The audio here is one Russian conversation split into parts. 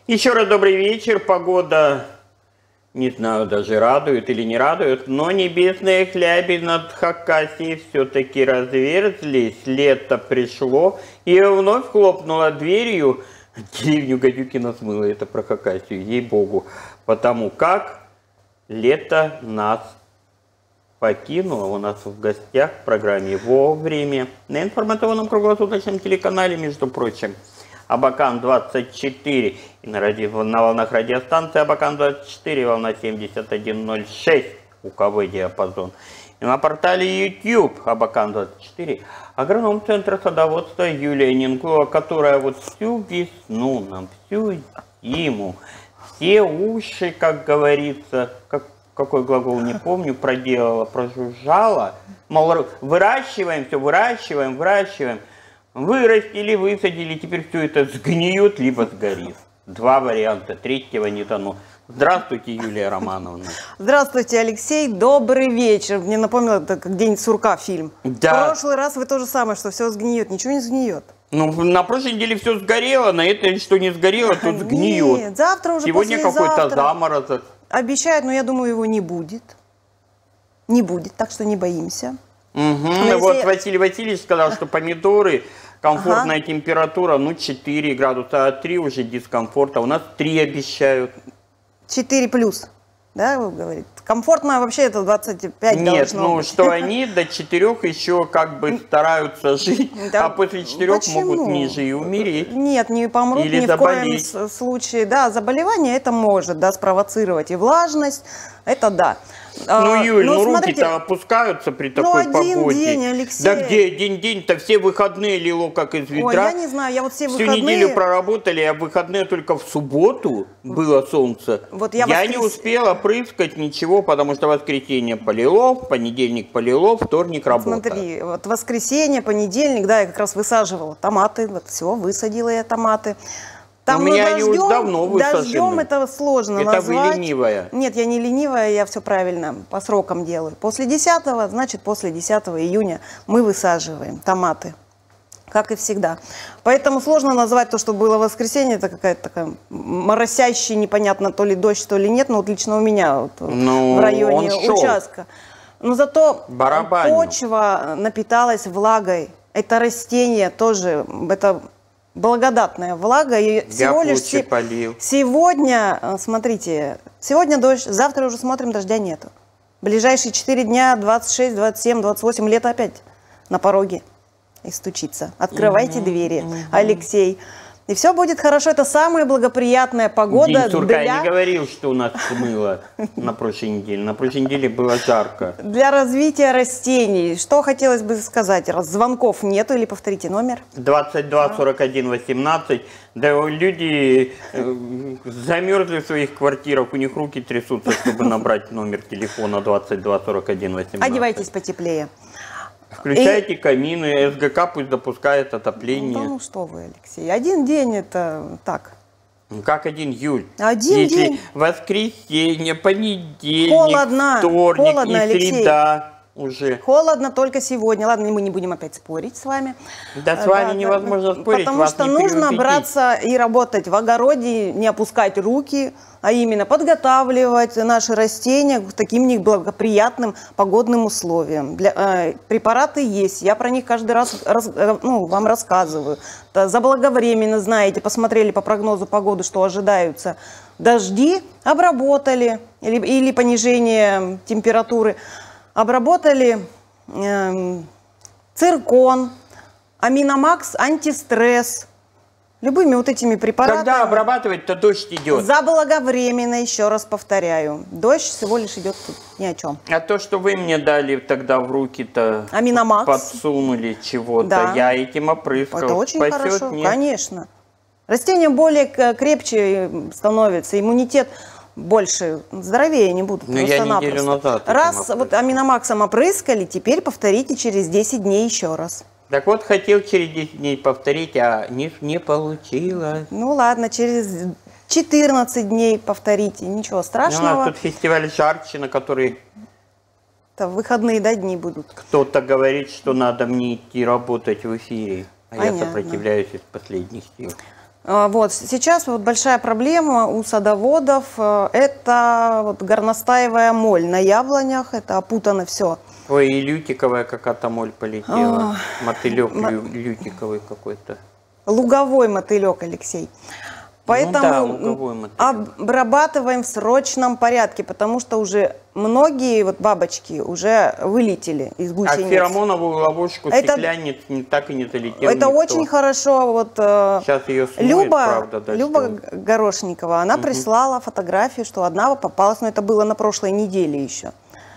Еще раз добрый вечер. Погода, не знаю, даже радует или не радует, но небесные хляби над Хакасией все-таки разверзлись. Лето пришло и вновь хлопнуло дверью. Деревню Гадюкина смыло, это про Хакасию, ей-богу. Потому как лето нас покинуло. У нас в гостях в программе «Вовремя» на информационном круглосуточном телеканале, между прочим, Абакан-24 и на волнах радиостанции Абакан-24, волна 7106, УКВ диапазон. И на портале YouTube Абакан-24 агроном Центра садоводства Юлия Ненкова, которая вот всю весну нам, всю зиму, все уши, как говорится, какой глагол не помню, проделала, прожужжала, мол, выращиваем, все выращиваем, выращиваем. Вырастили, высадили, теперь все это сгниет, либо сгорит. Два варианта, третьего не дано. Здравствуйте, Юлия Романовна. Здравствуйте, Алексей. Добрый вечер. Мне напомнило, это как «День сурка» фильм. Да. В прошлый раз вы то же самое, что все сгниет. Ничего не сгниет. Ну, на прошлой неделе все сгорело, на этой, что не сгорело, тут сгниет. Нет, завтра уже, сегодня какой-то заморозок. Обещают, но я думаю, его не будет. Не будет, так что не боимся. Угу. Вот Василий Васильевич сказал, что помидоры, комфортная температура, ну, 4 градуса, а 3 уже дискомфорта. У нас 3 обещают. 4 плюс, да, вы говорите? Комфортно вообще это 25 Нет, должно быть. Что они до 4 еще как бы стараются жить, да, а после 4 могут ниже и умереть. Нет, не помрут или ни заболеть. В коем случае. Да, заболевание это может, да, спровоцировать и влажность, это да. Ну, Юль, ну руки-то опускаются при такой погоде. Ну, один день, Алексей. Да где один день-то? Все выходные лило как из ведра. Ой, я не знаю, я вот все выходные... Всю неделю проработали, а выходные только в субботу было солнце. Вот я не успела прыскать ничего, потому что воскресенье полило, в понедельник полило, вторник работа. Смотри, вот воскресенье, понедельник, да, я как раз высаживала томаты, вот все, высадила я томаты. Там у меня они уже давно высажены. Дождем это сложно это назвать. Вы ленивая. Нет, я не ленивая, я все правильно по срокам делаю. После 10-го, значит, после 10 июня мы высаживаем томаты, как и всегда. Поэтому сложно назвать то, что было в воскресенье, это какая-то такая моросящая, непонятно, то ли дождь, то ли нет, но вот лично у меня вот, в районе участка. Но зато почва напиталась влагой. Это растение тоже, это... благодатная влага. И всего лишь сегодня, смотрите, сегодня дождь, завтра уже смотрим, дождя нету. Ближайшие 4 дня, 26, 27, 28, лето опять на пороге и стучится. Открывайте двери, Алексей. И все будет хорошо. Это самая благоприятная погода. День сурка. Я не говорил, что у нас смыло на прошлой неделе. На прошлой неделе было жарко. Для развития растений. Что хотелось бы сказать? Раз звонков нету, или повторите номер. 22 41 18. Да, люди замерзли в своих квартирах. У них руки трясутся, чтобы набрать номер телефона 22 41 18. Одевайтесь потеплее. Включайте камины, СГК пусть допускает отопление. Ну что вы, Алексей, один день это так. Как один, Юль? Один день. Воскресенье, понедельник, вторник и среда уже. Холодно только сегодня. Ладно, мы не будем опять спорить с вами. Да, с вами невозможно спорить. Потому что нужно браться и работать в огороде, не опускать руки, а именно подготавливать наши растения к таким неблагоприятным погодным условиям. Препараты есть, я про них каждый раз вам рассказываю. Заблаговременно знаете, посмотрели по прогнозу погоды, что ожидаются дожди, обработали, или понижение температуры, обработали циркон, аминомакс, антистресс. Любыми вот этими препаратами. Когда обрабатывать-то дождь идет? Заблаговременно, еще раз повторяю. Дождь всего лишь идет тут ни о чем. А то, что вы мне дали тогда в руки-то, аминомакс, подсунули чего-то, да. Я этим опрыскал. Это очень хорошо, конечно. Растения более крепче становятся, иммунитет больше, здоровее они будут. Но я неделю назад. Раз вот аминомаксом опрыскали, теперь повторите через 10 дней еще раз. Так вот, хотел через 10 дней повторить, а не получилось. Ну ладно, через 14 дней повторите, ничего страшного. У нас тут фестиваль Жарчина, который... Это выходные, да, дни будут. Кто-то говорит, что надо мне идти работать в эфире, а я сопротивляюсь из последних сил. Вот, сейчас вот большая проблема у садоводов, это вот горностаевая моль на яблонях, это опутано все. Ой, и лютиковая какая-то моль полетела. Мотылек лютиковый какой-то. Луговой мотылек, Алексей. Поэтому да, луговой мотылек. обрабатываем в срочном порядке, потому что уже многие вот бабочки уже вылетели из гусениц. А феромоновую ловушку стеклянец так и не залетел Это никто. очень хорошо. Вот, сейчас ее смоет, правда, дождем. Люба Горошникова, она прислала фотографию, что одна попалась, но это было на прошлой неделе еще.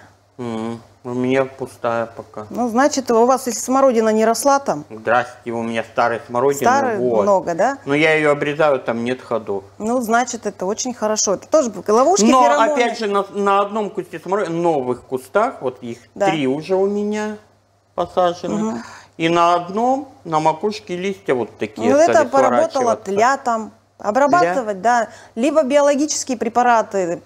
У меня пустая пока. Ну, значит, у вас, если смородина не росла там... Здрасте, у меня старая смородина. Старой вот. много, да? Но я ее обрезаю, там нет ходов. Ну, значит, это очень хорошо. Это тоже ловушки, Но, феромоны. опять же, на одном кусте смородины, новых кустах, вот их 3 уже у меня посажены. И на одном, на макушке листья вот такие. Ну, это поработала тля там. Обрабатывать, да. Либо биологические препараты,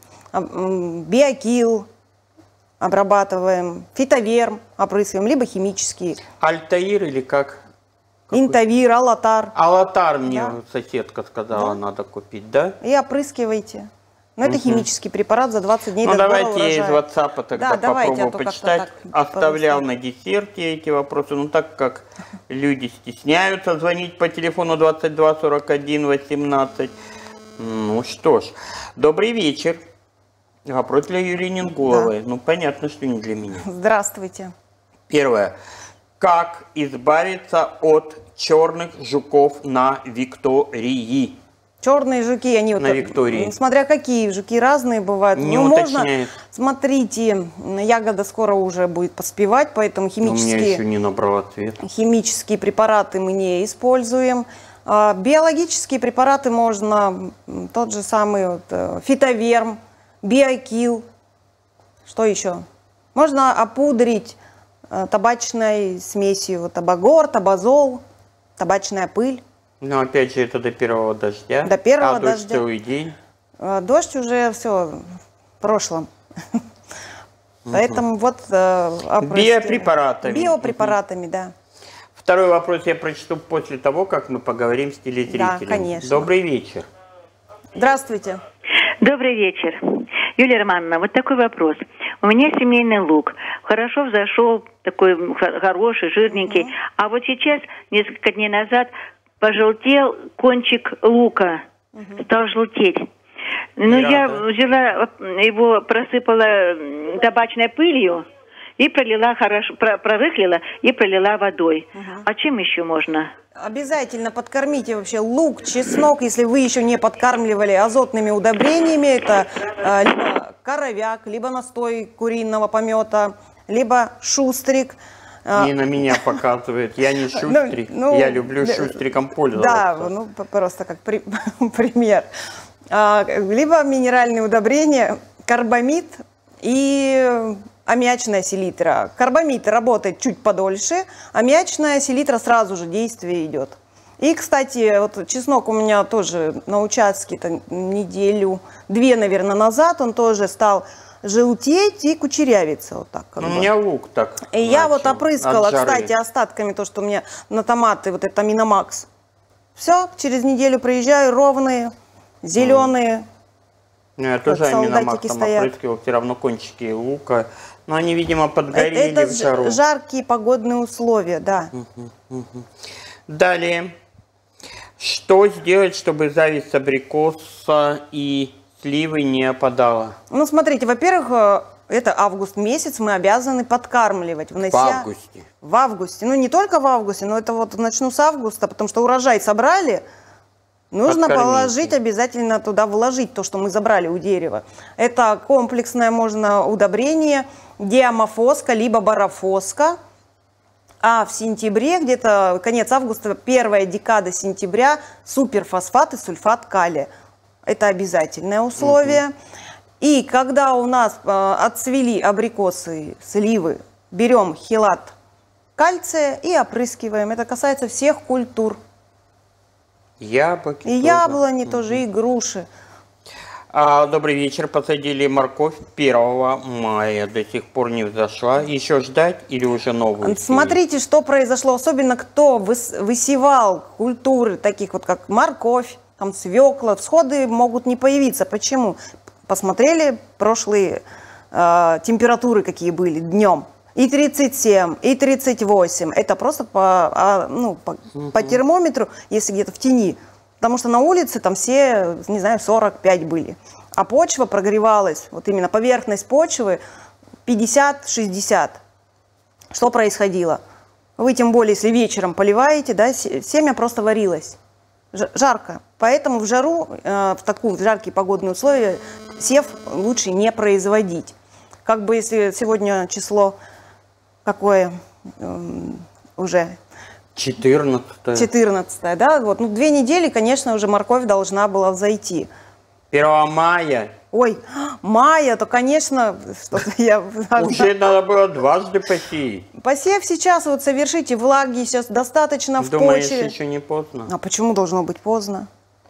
биокил обрабатываем, фитоверм опрыскиваем, либо химические. Альтаир или как? Интавир, алатар. Алатар мне соседка сказала, надо купить, да? И опрыскивайте. Но это химический препарат за 20 дней до сбора давайте урожая. я из WhatsApp тогда попробую почитать. Оставлял на десерте эти вопросы. Ну, так как люди стесняются звонить по телефону 22 41 18. Ну что ж, добрый вечер. Вопрос для Юлии Нингуловой. Ну, понятно, что не для меня. Здравствуйте. Первое. Как избавиться от черных жуков на Виктории? Черные жуки, они вот... На Виктории. Смотря какие, жуки разные бывают. Не ну, уточняет. можно, смотрите, ягода скоро уже будет поспевать, поэтому У меня химические... еще не набрала цвет. Химические препараты мы не используем. Биологические препараты можно, тот же самый вот, фитоверм, биокил. Что еще? Можно опудрить табачной смесью табагор, табазол, табачная пыль. Но опять же это до первого дождя. До первого дождь дождя. целый день. Дождь уже все в прошлом. Поэтому вот... Биопрепаратами. Биопрепаратами, да. Второй вопрос я прочту после того, как мы поговорим с телезрителем. Да, конечно. Добрый вечер. Здравствуйте. Добрый вечер. Юлия Романовна, вот такой вопрос. У меня семейный лук. Хорошо взошел, такой хороший, жирненький. А вот сейчас, несколько дней назад, пожелтел кончик лука. Стал желтеть. Ну, я взяла его, просыпала табачной пылью и пролила хорошо, прорыхлила и пролила водой. А чем еще можно? Обязательно подкормите вообще лук, чеснок, если вы еще не подкармливали азотными удобрениями. Это либо коровяк, либо настой куриного помета, либо шустрик. Не на меня показывает. Я не шустрик. Я люблю шустриком пользоваться. Да, ну просто как пример. Либо минеральные удобрения, карбамид и аммиачная селитра. Карбамид работает чуть подольше, аммиачная селитра сразу же действие идет. И, кстати, вот чеснок у меня тоже на участке неделю-две, наверное, назад, он тоже стал желтеть и кучерявиться вот так. У меня лук так. И я вот опрыскала, кстати, остатками то, что у меня на томаты, вот это Аминомакс. Все, через неделю приезжаю, ровные, зеленые. Я тоже Аминомаксом опрыскивал, все равно кончики лука. Но они, видимо, подгорели в жару. Это жаркие погодные условия, да. Далее. Что сделать, чтобы зависть абрикоса и сливы не опадала? Ну, смотрите, во-первых, это август месяц, мы обязаны подкармливать. В августе? В августе. Ну, не только в августе, но это вот начну с августа, потому что урожай собрали. Нужно положить, обязательно туда вложить то, что мы забрали у дерева. Это комплексное можно удобрение, диамофоска, либо барофоска. А в сентябре, где-то конец августа, первая декада сентября, суперфосфат и сульфат калия. Это обязательное условие. И когда у нас отцвели абрикосы, сливы, берем хелат кальция и опрыскиваем. Это касается всех культур. Яблоки. И яблони тоже, и груши. Добрый вечер. Посадили морковь 1 мая. До сих пор не взошла. Еще ждать или уже новую? Смотрите, что произошло. Особенно кто высевал культуры, таких вот как морковь, там свекла. Всходы могут не появиться. Почему? Посмотрели прошлые температуры, какие были днем. И 37, и 38. Это просто по термометру, если где-то в тени. Потому что на улице там все, не знаю, 45 были. А почва прогревалась, вот именно поверхность почвы 50-60. Что происходило? Вы тем более, если вечером поливаете, да, семя просто варилось. Жарко. Поэтому в жару, в такие жаркие погодные условия, сев лучше не производить. Как бы если сегодня число какое уже? 14. 14, да, вот, 2 недели, конечно, уже морковь должна была взойти. 1 мая. Ой, мая, то, конечно, что-то я... Уже надо было дважды посеять. Посев сейчас вот совершите, влаги сейчас достаточно в Думаешь, почве. еще не поздно? А почему должно быть поздно?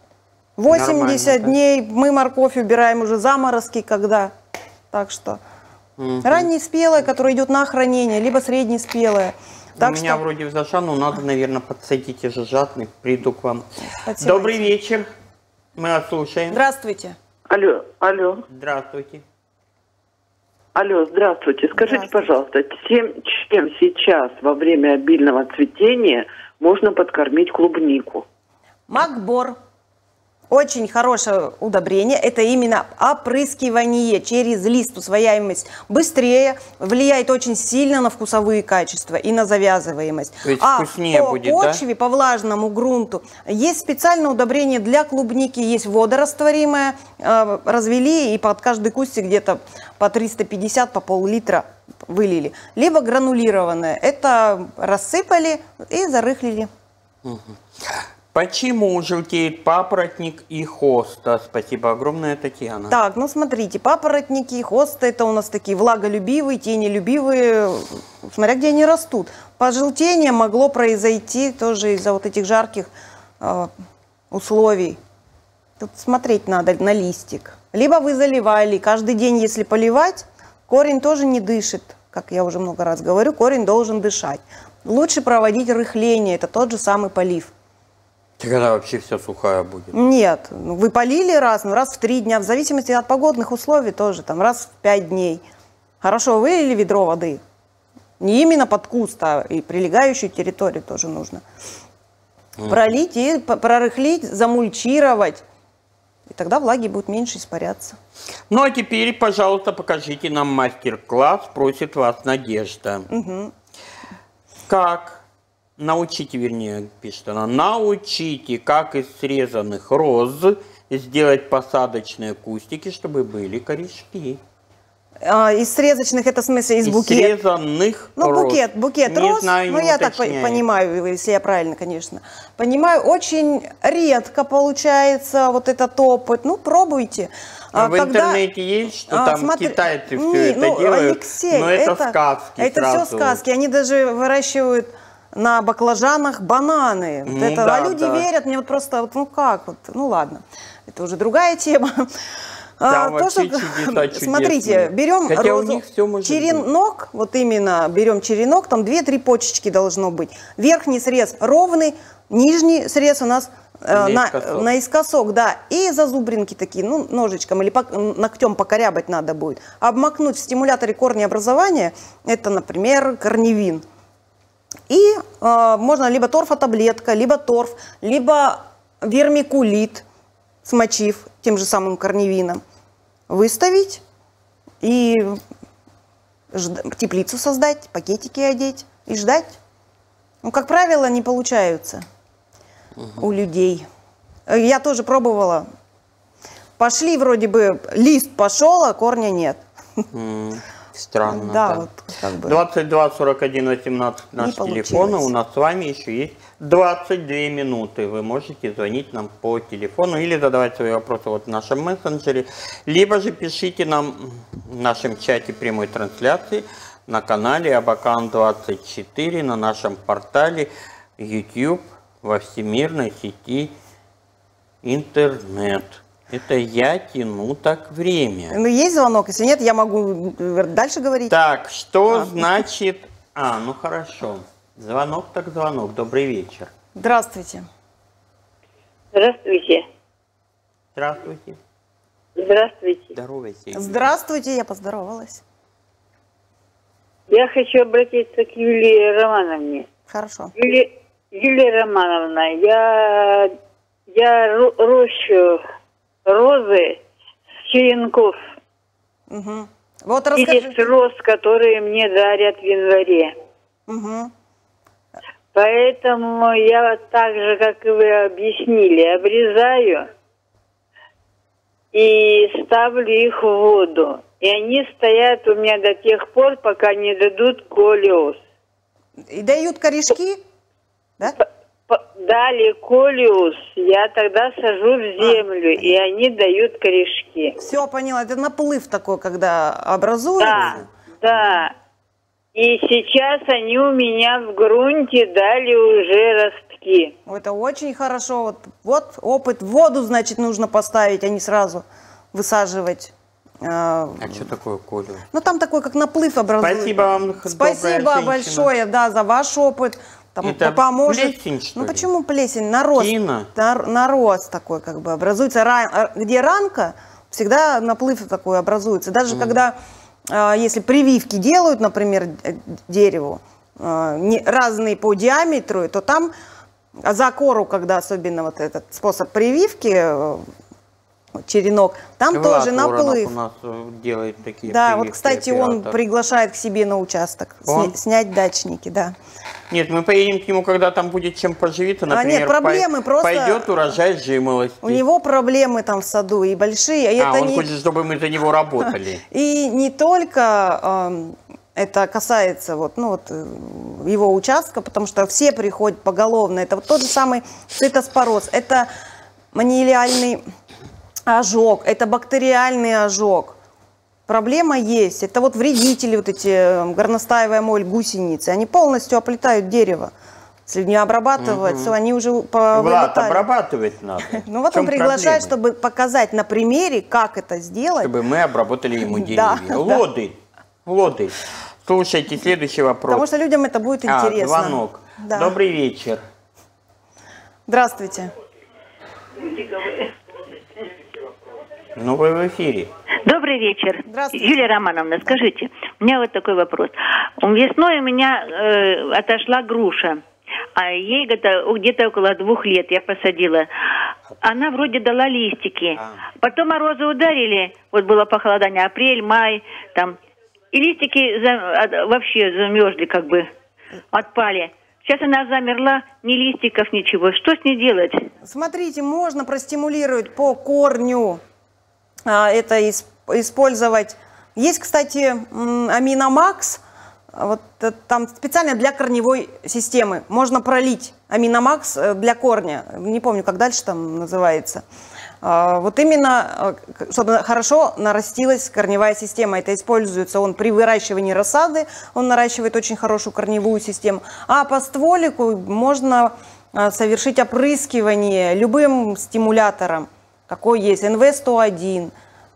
80 Нормально, дней мы морковь убираем уже заморозки, когда. Так что раннеспелая, которая идет на хранение, либо среднеспелая. Так У меня вроде взошла, но надо, наверное, подсадить уже жадный. Приду к вам. Подсевайте. Добрый вечер. Мы вас слушаем. Здравствуйте. Алло, алло. Здравствуйте. Алло, здравствуйте. Скажите, Здравствуйте. пожалуйста, чем сейчас во время обильного цветения можно подкормить клубнику? Макбор. Очень хорошее удобрение. Это именно опрыскивание через лист. Усвояемость быстрее, влияет очень сильно на вкусовые качества и на завязываемость. То есть вкуснее будет, по почве, по влажному грунту есть специальное удобрение для клубники. Есть водорастворимое. Развели и под каждый кустик где-то по 350, по пол-литра вылили. Либо гранулированное. Это рассыпали и зарыхлили. Почему желтеет папоротник и хоста? Спасибо огромное, Татьяна. Так, смотрите, папоротники и хосты, это у нас такие влаголюбивые, тенелюбивые, смотря где они растут. Пожелтение могло произойти тоже из-за вот этих жарких условий. Тут смотреть надо на листик. Либо вы заливали, каждый день, если поливать, корень тоже не дышит. Как я уже много раз говорю, корень должен дышать. Лучше проводить рыхление, это тот же самый полив. Когда вообще все сухая будет? Нет, вы полили раз в 3 дня, в зависимости от погодных условий тоже, там раз в 5 дней. Хорошо, вылили ведро воды. Не именно под куст, а и прилегающую территорию тоже нужно. Пролить и прорыхлить, замульчировать. И тогда влаги будут меньше испаряться. Ну а теперь, пожалуйста, покажите нам мастер-класс, просит вас Надежда. Как? Научите, вернее, пишет она, научите, как из срезанных роз сделать посадочные кустики, чтобы были корешки. Из срезочных, это в смысле из букета? Срезанных роз. Букет не роз, знаю, не я так понимаю, если я правильно, конечно. Понимаю, очень редко получается вот этот опыт. Пробуйте. В интернете есть, что там китайцы все это делают, Алексей, но это сказки. Это все сказки, они даже выращивают на баклажанах бананы. А люди верят, мне просто, ладно, это уже другая тема. Там вообще чудеса чудесные. Смотрите, берем розу, черенок, вот именно берем черенок, там 2-3 почечки должно быть. Верхний срез ровный, нижний срез у нас наискосок, да, и зазубринки такие, ножичком или ногтем покорябать надо будет. Обмакнуть в стимуляторе корнеобразования, это, например, корневин. И можно либо торфотаблетка, либо торф, либо вермикулит, смочив тем же самым корневином, выставить и теплицу создать, пакетики одеть и ждать. Как правило, не получаются у людей. Я тоже пробовала. Пошли вроде бы, лист пошел, а корня нет. Странно. Да, вот как бы. 22 41 18 наш телефон. У нас с вами еще есть 22 минуты. Вы можете звонить нам по телефону или задавать свои вопросы в нашем мессенджере, либо же пишите нам в нашем чате прямой трансляции на канале Абакан 24, на нашем портале YouTube, во всемирной сети интернет. Это я тяну так время. Ну, есть звонок, если нет, я могу дальше говорить. Так, что значит... ну хорошо. Звонок так звонок. Добрый вечер. Здравствуйте. Здравствуйте. Здравствуйте. Здравствуйте. Здоровайся. Здравствуйте, я поздоровалась. Я хочу обратиться к Юлии Романовне. Хорошо. Юлия Романовна, я рощу розы с черенков. Угу. Вот Из расскажите. роз, которые мне дарят в январе. Угу. Поэтому я так же, как и вы объяснили, обрезаю и ставлю их в воду. И они стоят у меня до тех пор, пока не дадут колиус. И дают корешки? Да? Дали колиус, я тогда сажу в землю, и они дают корешки. Все, поняла. Это наплыв такой, когда образуется. Да. И сейчас они у меня в грунте дали уже ростки. Это очень хорошо. Вот опыт. В воду, значит, нужно поставить, а не сразу высаживать. А что такое колиус? Ну, там такой, как наплыв образуется. Спасибо вам, Спасибо добрая большое, да, за ваш опыт. Там Это поможет. плесень, что Ну, ли? почему плесень? Нарост. Тина? Нарост такой, как бы, образуется. Где ранка, всегда наплыв такой образуется. Даже когда, если прививки делают, например, дереву, разные по диаметру, то там за кору, когда особенно вот этот способ прививки, черенок, там Влад тоже Воронов наплыв. у нас делает такие Да, прививки, вот, кстати, он оператор. приглашает к себе на участок снять дачники, да. Нет, мы поедем к нему, когда там будет чем поживиться, например, нет, проблемы просто- пойдет урожай жимолости. У него проблемы там в саду и большие. И он хочет, чтобы мы за него работали. И не только это касается его участка, потому что все приходят поголовно. Это вот тот же самый цитоспороз, это маниальный ожог, это бактериальный ожог. Проблема есть. Это вот вредители, вот эти горностаевая моль, гусеницы, они полностью оплетают дерево. Если не обрабатывать, все, они уже Влад, повылетали. обрабатывать надо. Ну вот В чем он приглашает, проблема? чтобы показать на примере, как это сделать. Чтобы мы обработали ему Да, деревья. Лоды. Слушайте, следующий вопрос. Потому что людям это будет интересно. Звонок. Да. Добрый вечер. Здравствуйте. Ну, вы в эфире. Добрый вечер. Здравствуйте. Юлия Романовна, скажите, у меня вот такой вопрос. Весной у меня отошла груша, а ей где-то около 2 лет я посадила. Она вроде дала листики. Потом морозы ударили, вот было похолодание, апрель, май, там, и листики вообще замерзли, как бы, отпали. Сейчас она замерла, ни листиков, ничего. Что с ней делать? Смотрите, можно простимулировать по корню. Это использовать. Есть, кстати, Аминомакс. Вот там специально для корневой системы. Можно пролить Аминомакс для корня. Не помню, как дальше там называется. Вот именно, чтобы хорошо нарастилась корневая система. Это используется он при выращивании рассады. Он наращивает очень хорошую корневую систему. А по стволику можно совершить опрыскивание любым стимулятором. Какой есть? НВ-101,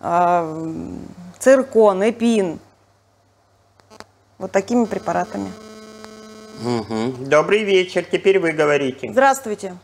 циркон, эпин. Вот такими препаратами. Добрый вечер. Теперь вы говорите. Здравствуйте.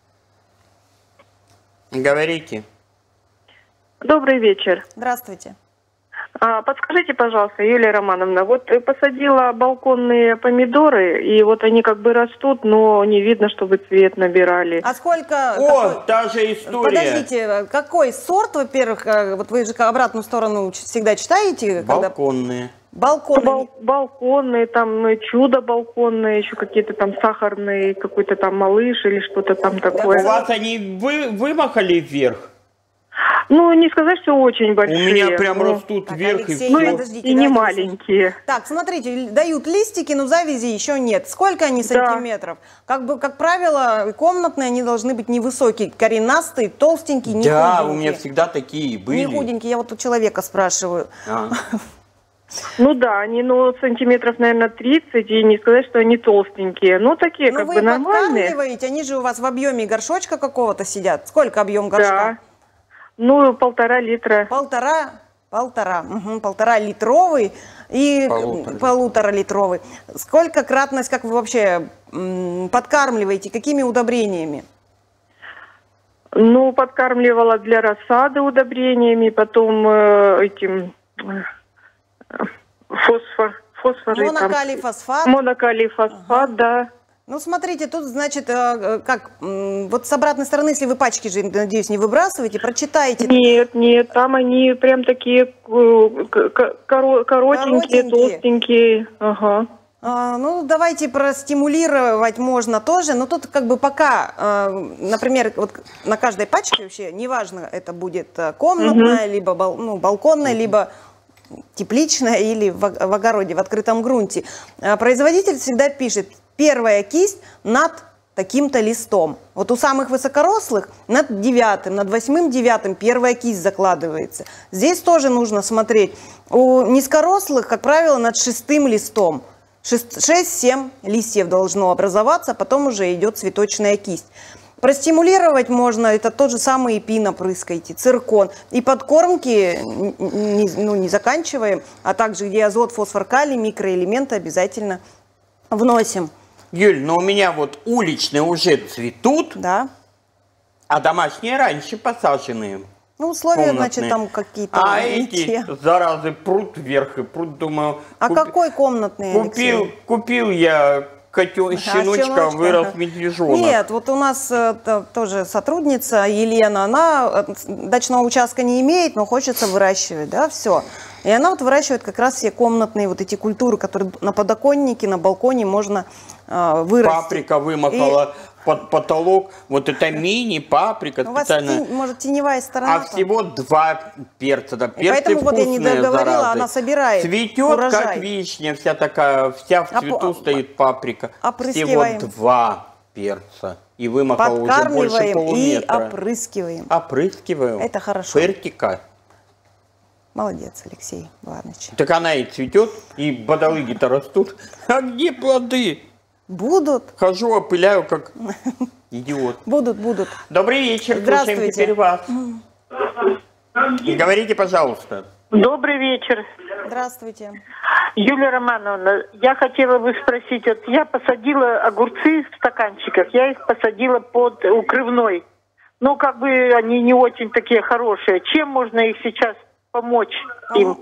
Говорите. Добрый вечер. Здравствуйте. Подскажите, пожалуйста, Юлия Романовна, вот посадила балконные помидоры, и вот они как бы растут, но не видно, чтобы цвет набирали. А сколько... Та же история. Подождите, какой сорт, во-первых, вот вы же обратную сторону всегда читаете? Балконные. Балконные. Балконные, там чудо балконные, еще какие-то там сахарные, какой-то там малыш или что-то там У такое. вас они вымахали вверх? Ну, не сказать, что очень большие. У меня прям растут Так, вверх Алексей, и все. подождите, И не давайте маленькие. Так, смотрите, дают листики, но завязи еще нет. Сколько они сантиметров? Как правило, комнатные, они должны быть невысокие, коренастые, толстенькие, не Да, худенькие. у меня всегда такие были. Не худенькие, я вот у человека спрашиваю. Ну да, они, сантиметров, наверное, 30, и не сказать, что они толстенькие. Ну, такие, Ну как вы бы, нормальные. подкармливаете, они же у вас в объеме горшочка какого-то сидят. Сколько объем горшка? Да. Ну, 1,5 литра. Полтора литровый и полуторалитровый. Сколько кратность, как вы вообще подкармливаете, какими удобрениями? Ну, подкармливала для рассады удобрениями, потом этим фосфор. Монокалий фосфат. Монокалий фосфат, да. Ну, смотрите, тут, значит, как, вот с обратной стороны, если вы пачки же, надеюсь, не выбрасываете, прочитайте. Нет, там они прям такие коротенькие, толстенькие. Ага. Ну, давайте простимулировать можно тоже, но тут как бы пока, например, вот на каждой пачке вообще, неважно, это будет комнатная, либо балконная, либо тепличная или в огороде, в открытом грунте, производитель всегда пишет: первая кисть над таким-то листом. Вот у самых высокорослых над 9-м, над 8-м, 9-м первая кисть закладывается. Здесь тоже нужно смотреть. У низкорослых, как правило, над 6-м листом. 6-7 листьев должно образоваться, потом уже идет цветочная кисть. Простимулировать можно, это тот же самый эпин опрыскайте, циркон. И подкормки не заканчиваем, а также где азот, фосфор, калий, микроэлементы обязательно вносим. Юль, но у меня вот уличные уже цветут, Да. а домашние раньше посаженные. Ну, условия, Комнатные. значит, там какие-то. А эти заразы прут вверх и прут, думаю. А какой комнатный, Алексей? Купил я щеночка, вырос медвежонок. Нет, вот у нас тоже сотрудница Елена, она дачного участка не имеет, но хочется выращивать, да, все. И она вот выращивает как раз все комнатные вот эти культуры, которые на подоконнике, на балконе можно вырастить. Паприка вымахала под потолок. Вот это мини-паприка. У вас, может, теневая сторона? А всего 2 перца. Да, перцы поэтому вот я не вкусные, договорила, заразы. она собирает Цветет, урожай. как вишня, вся такая, вся в цвету стоит паприка. Опрыскиваем. Всего 2 перца. И вымахало уже больше подкармливаем и полуметра. опрыскиваем. Опрыскиваем. Это хорошо. Фертика. Молодец, Алексей Иванович. Так она и цветет, и бодолыги-то растут. А где плоды? Будут. Хожу, опыляю, как идиот. Будут. Добрый вечер, слушаем теперь вас. Говорите, пожалуйста. Добрый вечер. Здравствуйте. Юлия Романовна, я хотела бы спросить, вот я посадила огурцы в стаканчиках, я их посадила под укрывной. Ну, как бы они не очень такие хорошие. Чем можно их сейчас помочь им?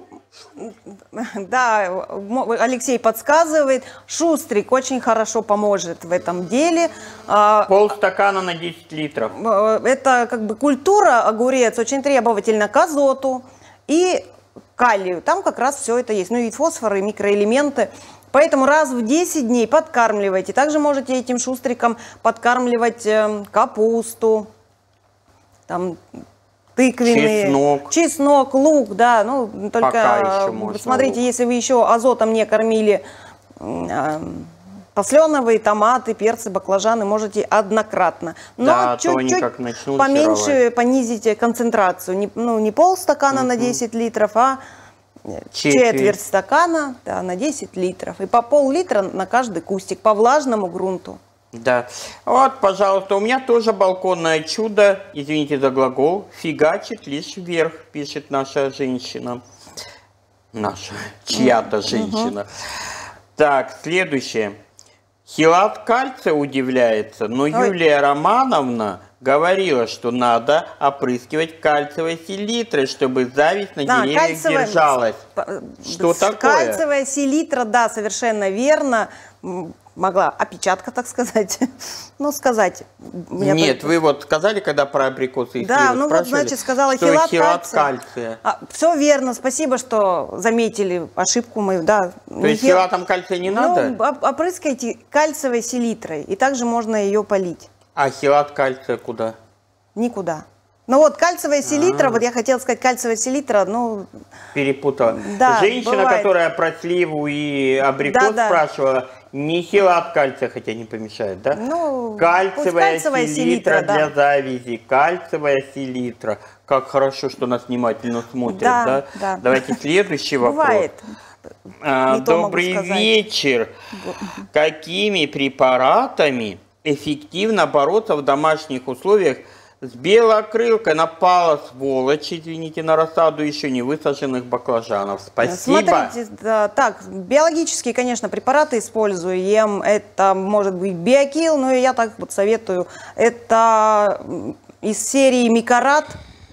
Да, Алексей подсказывает. Шустрик очень хорошо поможет в этом деле. Полстакана на 10 литров. Это как бы культура, огурец, очень требовательна к азоту и калию. Там как раз все это есть. Ну и фосфор, и микроэлементы. Поэтому раз в 10 дней подкармливайте. Также можете этим шустриком подкармливать капусту, там, тыквенные, чеснок, лук, да, ну только смотрите, лук. Если вы еще азотом не кормили посленовые, томаты, перцы, баклажаны, можете однократно. Но да, чуть-чуть поменьше понизите концентрацию, не полстакана на 10 литров, а четверть стакана на 10 литров. И по пол-литра на каждый кустик по влажному грунту. Да. Вот, пожалуйста, у меня тоже балконное чудо, извините за глагол, фигачит лишь вверх, пишет наша женщина. Наша, чья-то женщина. Так, следующее. Хилат кальция удивляется, но Юлия Романовна говорила, что надо опрыскивать кальциевой селитрой, чтобы зависть на деревьях держалась. Что такое? Кальциевая селитра, да, совершенно верно. Могла опечатка, так сказать. Ну, сказать. Нет, вы вот сказали, когда про абрикосы и да, ну вот, значит, сказала хилат кальция. Все верно, спасибо, что заметили ошибку мою. Да. То есть хилатом кальция не надо? Опрыскайте кальциевой селитрой, и также можно ее полить. А хилат кальция куда? Никуда. Ну вот кальциевая селитра, вот я хотела сказать кальциевая селитра, ну... Перепутала. Да, женщина, бывает. Которая про сливу и абрикос спрашивала, не хилат кальция, хотя не помешает, да? Ну, кальциевая селитра для завязи, кальциевая селитра. Как хорошо, что нас внимательно смотрят, да? Да. Давайте следующий вопрос. Бывает. Добрый вечер. Какими препаратами эффективно бороться в домашних условиях С белокрылкой напала сволочь, извините, на рассаду еще не высаженных баклажанов. Спасибо. Смотрите, да, так, биологические, конечно, препараты используем. Это может быть биокил, но я так вот советую. Это из серии Микорат.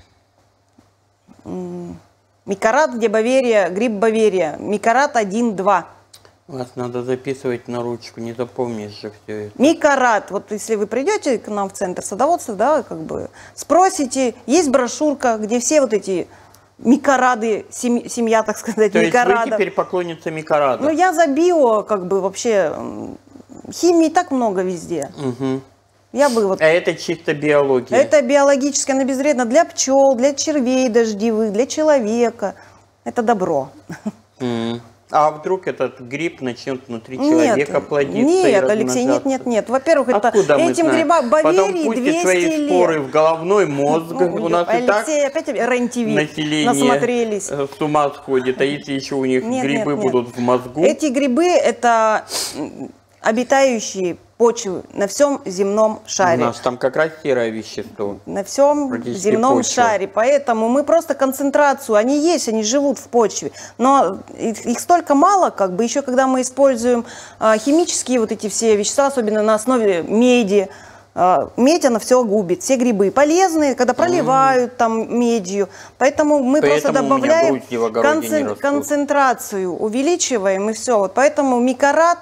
Микорат, где Баверия, гриб Баверия. Микорат 1-2. Вас надо записывать на ручку, не запомнишь же все это. Микорат. Вот если вы придете к нам в центр садоводства, да, как бы спросите, есть брошюрка, где все вот эти микорады, семья, так сказать, То есть микорадов. вы теперь поклонница микорада? Ну, я за био, как бы, вообще, химии так много везде. Угу. Я бы вот... А это чисто биология? Это биологически, она безвредна для пчел, для червей дождевых, для человека. Это добро. А вдруг этот гриб начнет внутри человека плодиться? Нет, Алексей, нет. Во-первых, это этим грибам Потом Баверии пустит 200 свои лет. споры в головной мозг. У нас Алексей, и так опять РЕН-ТВ население насмотрелись. с ума сходит. А если еще у них грибы будут в мозгу? Эти грибы – это обитающие почвы на всем земном шаре. У нас там как раз серое вещество. На всем земном шаре. Поэтому мы просто концентрацию, они есть, они живут в почве. Но их столько мало, как бы еще когда мы используем химические вот эти все вещества, особенно на основе меди, медь, она все губит, все грибы полезные, когда проливают там медью. Поэтому мы просто добавляем концентрацию, увеличиваем и все. Вот поэтому микорат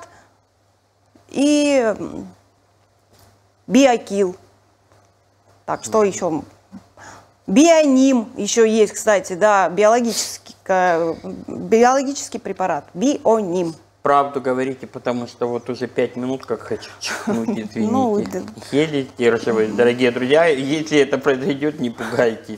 и биокил. Так, что еще? Бионим еще есть, кстати, да, биологический препарат. Бионим. Правду говорите, потому что вот уже 5 минут, как хочу чихнуть, извините. Еле сдерживаюсь, дорогие друзья. Если это произойдет, не пугайтесь.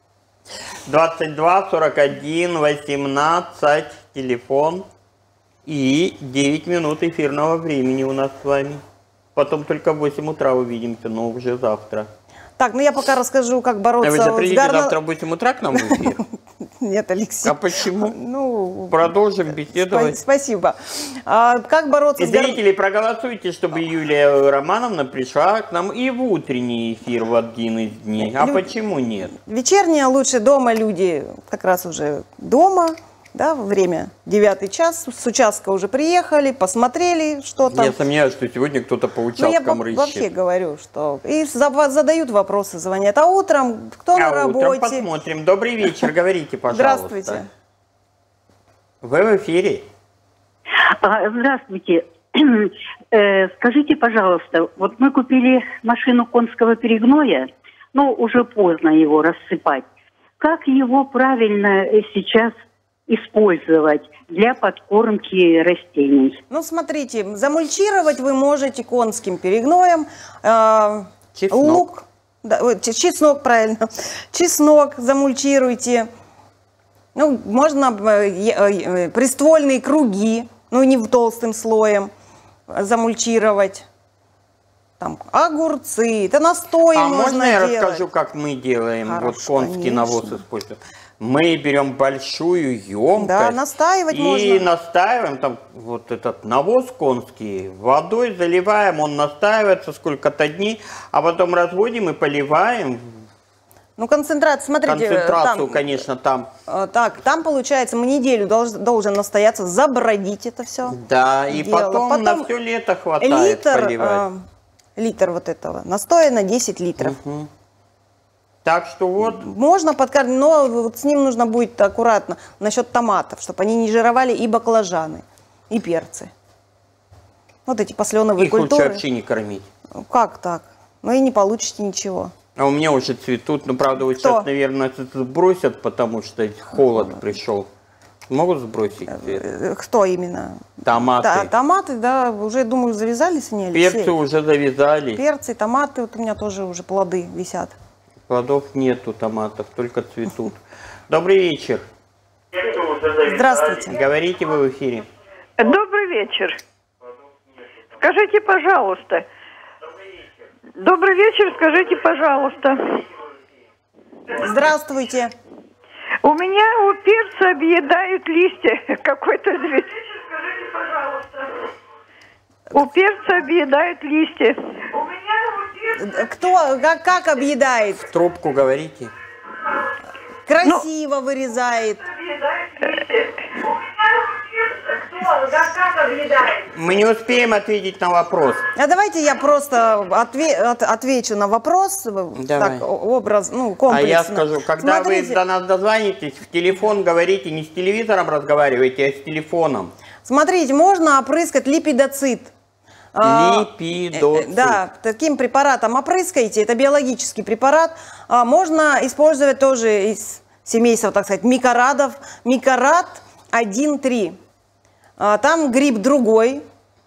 22 41 18, телефон. И 9 минут эфирного времени у нас с вами. Потом только в 8 утра увидимся, но уже завтра. Так, ну я пока расскажу, как бороться с гарно... Вы придете завтра в 8 утра к нам в эфир? Нет, Алексей. А почему? Ну, продолжим беседовать. Спасибо. Как бороться с зрители, проголосуйте, чтобы Юлия Романовна пришла к нам и в утренний эфир в один из дней. А почему нет? Вечернее лучше дома, люди как раз уже дома. Да, время 9 час, с участка уже приехали, посмотрели, что там. Я сомневаюсь, что сегодня кто-то по участкам рыщет. Я вообще говорю, что и задают вопросы, звонят. А утром кто на работе? Утром посмотрим. Добрый вечер, говорите, пожалуйста. Здравствуйте. Вы в эфире. Здравствуйте. Скажите, пожалуйста, вот мы купили машину конского перегноя, но уже поздно его рассыпать. Как его правильно сейчас использовать для подкормки растений? Ну, смотрите, замульчировать вы можете конским перегноем, лук, да, чеснок, правильно, чеснок замульчируйте, ну, можно приствольные круги, ну, не толстым слоем замульчировать. Там огурцы, это настой можно я делать. Расскажу, как мы делаем? Хорошо, вот конский конечно. навоз используем. Мы берем большую емкость, да, настаивать и можно. настаиваем там вот этот навоз конский, водой заливаем, он настаивается сколько-то дней, а потом разводим и поливаем. Ну, концентрацию, смотрите. Концентрацию, конечно, там. Так, там, получается, мы неделю должен настояться, забродить это все. Да, и потом на все лето хватает поливать. Литр вот этого настоя на 10 литров. Угу. Так что вот. Можно подкармливать, но вот с ним нужно будет аккуратно насчет томатов, чтобы они не жировали и баклажаны, и перцы. Вот эти посленовые культуры. Их лучше вообще не кормить. Как так? Ну и не получите ничего. А у меня уже цветут, ну правда вот сейчас, наверное, сбросят, потому что холод пришел. Могут сбросить цвет? Кто именно? Томаты. Да, томаты, да, уже, думаю, завязались они, Алексей? Перцы уже завязались. Перцы, томаты, вот у меня тоже уже плоды висят. Плодов нету томатов, только цветут. Добрый вечер. Здравствуйте. Говорите, вы в эфире. Добрый вечер. Скажите, пожалуйста. Добрый вечер, скажите, пожалуйста. Здравствуйте. У меня у перца объедают листья какой-то зверь. Скажите, пожалуйста. У перца объедают листья. У меня у перца Как объедает? В трубку говорите. Красиво вырезает. Мы не успеем ответить на вопрос. А давайте я просто отвечу на вопрос. Давай. Так, образ, комплексно. А я скажу, когда Смотрите, вы до нас дозвонитесь, в телефон говорите, не с телевизором разговаривайте, а с телефоном. Смотрите, можно опрыскать липидоцит. Липидоцит. Да, таким препаратом опрыскаете, это биологический препарат. Можно использовать тоже из семейства, так сказать, микорадов. Микорад 1,3. Там гриб другой.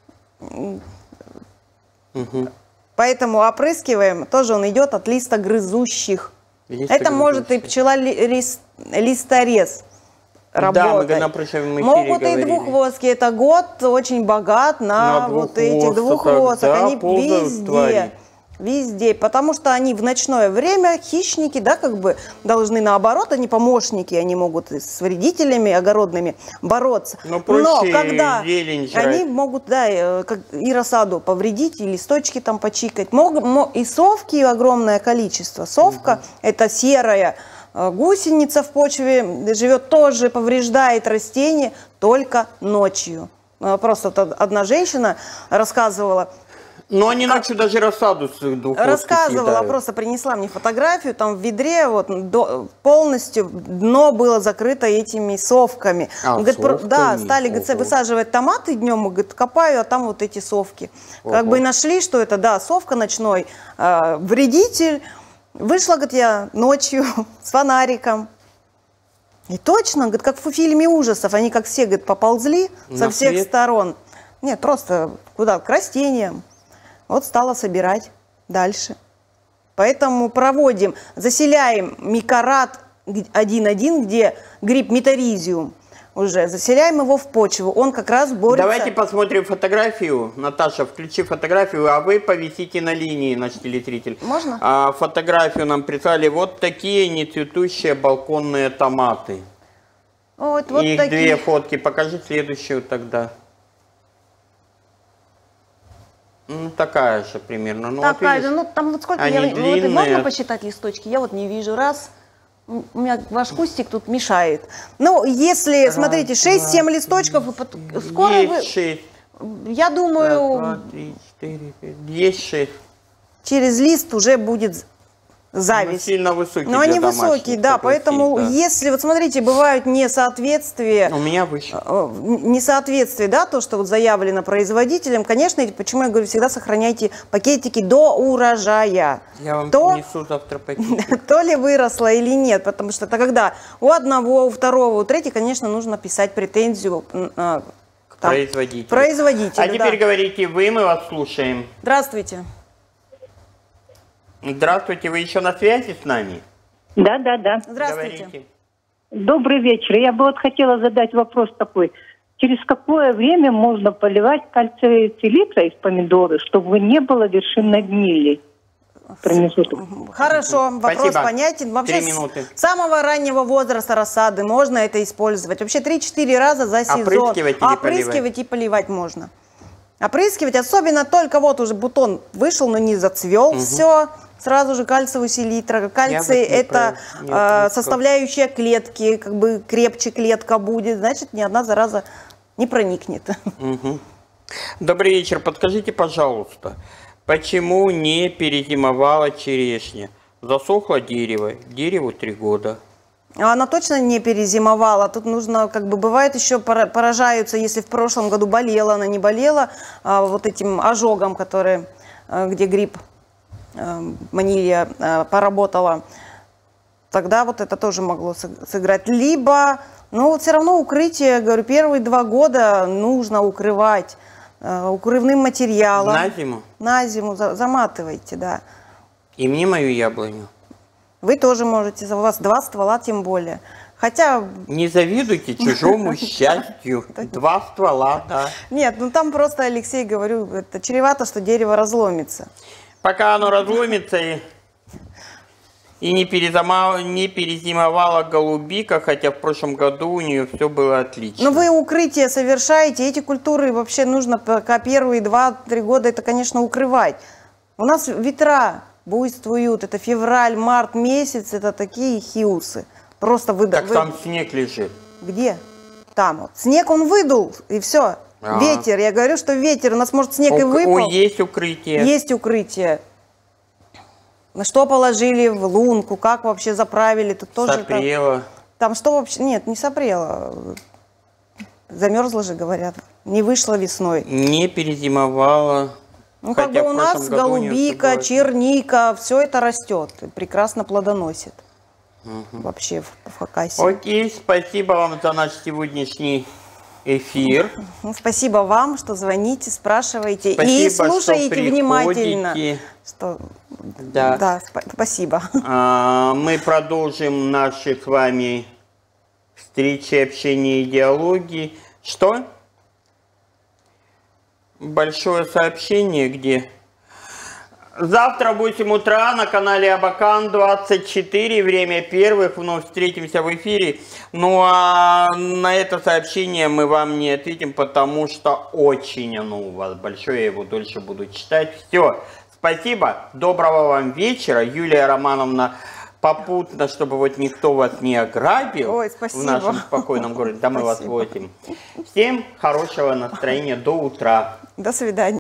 Поэтому опрыскиваем. Тоже он идет от листогрызущих. Это может и пчела-листорез. Да, мы на прошлом эфире могут говорили. и двуххвостки. Это год очень богат на вот этих двуххвосток. Да, они везде. Везде, потому что они в ночное время хищники, да, как бы должны наоборот, они помощники, они могут с вредителями огородными бороться. Но когда они могут, да, и рассаду повредить, и листочки там почикать. И совки огромное количество. Совка это серая гусеница в почве, живет тоже, повреждает растения только ночью. Просто одна женщина рассказывала. Но они ночью даже рассаду с двуххвостки рассказывала, съедают. просто принесла мне фотографию, там в ведре вот полностью дно было закрыто этими совками. Говорит, да, стали, говорит, высаживать томаты днем, говорит, копаю, а там вот эти совки. Как бы и нашли, что это, да, совка ночной вредитель. Вышла, говорит, я ночью с фонариком. И точно, говорит, как в фильме ужасов, они как все, говорит, поползли со всех сторон. Нет, просто куда? К растениям. Вот стала собирать дальше. Поэтому заселяем микорад 1,1, где гриб метаризиум уже, заселяем его в почву. Он как раз борется... Давайте посмотрим фотографию. Наташа, включи фотографию, а вы повисите на линии, наш телезритель. Можно? Фотографию нам прислали. Вот такие нецветущие балконные томаты. Вот их такие. 2 фотки. Покажи следующую тогда. Такая же примерно. Такая же, там вот сколько, длинные. Можно посчитать листочки? Я вот не вижу. Раз, у меня ваш кустик тут мешает. Ну, если, смотрите, 6-7 листочков, скоро есть 6. Я думаю, 2, 3, 4, 5. Есть 6. Через лист уже будет зависть. Сильно высокие. Но они высокие, да, поэтому если, вот смотрите, бывают несоответствия. У меня выше. Несоответствие, да, то, что вот заявлено производителем, конечно, почему я говорю, всегда сохраняйте пакетики до урожая. Я вам принесу завтра пакетик. То ли выросло или нет, потому что это когда у одного, у второго, у третьего, конечно, нужно писать претензию к производителю. А теперь говорите вы, мы вас слушаем. Здравствуйте. Здравствуйте, вы еще на связи с нами? Да. Здравствуйте. Говорите. Добрый вечер. Я бы вот хотела задать вопрос такой. Через какое время можно поливать кальциевой селитрой в помидоры, чтобы не было вершинной гнили? Хорошо, вопрос Спасибо. понятен. Вообще 3 минуты. с самого раннего возраста рассады можно это использовать. Вообще 3-4 раза за сезон. Опрыскивать и поливать можно. Опрыскивать, особенно только вот уже бутон вышел, но не зацвел, все. Сразу же кальциевую селитру. Кальций это составляющая клетки, как бы крепче клетка будет, значит ни одна зараза не проникнет. Добрый вечер, подскажите, пожалуйста, почему не перезимовала черешня? Засохло дерево, дереву 3 года. Она точно не перезимовала. Тут нужно, как бы бывает еще поражаются, если в прошлом году болела, она не болела вот этим ожогом, где гриб манилия поработала, тогда вот это тоже могло сыграть. Либо, вот все равно укрытие, говорю, первые 2 года нужно укрывать укрывным материалом. На зиму? На зиму заматывайте, да. И мне мою яблоню? Вы тоже можете, у вас 2 ствола тем более. Хотя... Не завидуйте чужому счастью. 2 ствола, да. Нет, там просто, Алексей, говорю, это чревато, что дерево разломится. Пока оно разломится и не перезимовала голубика, хотя в прошлом году у нее все было отлично. Но вы укрытие совершаете, эти культуры вообще нужно пока первые 2-3 года это, конечно, укрывать. У нас ветра буйствуют, это февраль, март месяц, это такие хиусы. Просто Так там снег лежит. Где? Там вот. Снег он выдул, и все. Ветер, я говорю, что ветер, у нас может снег и выпал. Есть укрытие. Есть укрытие. На что положили в лунку, как вообще заправили, тут тоже... Сопрело. Там что вообще? Нет, не сопрело. Замерзло же, говорят. Не вышло весной. Не перезимовало. Ну, как бы у нас голубика, черника, все это растет. И прекрасно плодоносит. Вообще в Хакасии. Окей, спасибо вам за наш сегодняшний эфир. Спасибо вам, что звоните, спрашиваете. Спасибо, и слушаете внимательно. Что... Да, спасибо. Мы продолжим наши с вами встречи, общения и диалоги. Что? Большое сообщение, где? Завтра в 8 утра на канале Абакан 24, время первых, вновь встретимся в эфире. Ну а на это сообщение мы вам не ответим, потому что очень оно у вас большое, я его дольше буду читать. Все, спасибо, доброго вам вечера, Юлия Романовна. Попутно, чтобы вот никто вас не ограбил. Ой, спасибо. В нашем спокойном городе, да мы вас возим. Всем хорошего настроения, до утра. До свидания.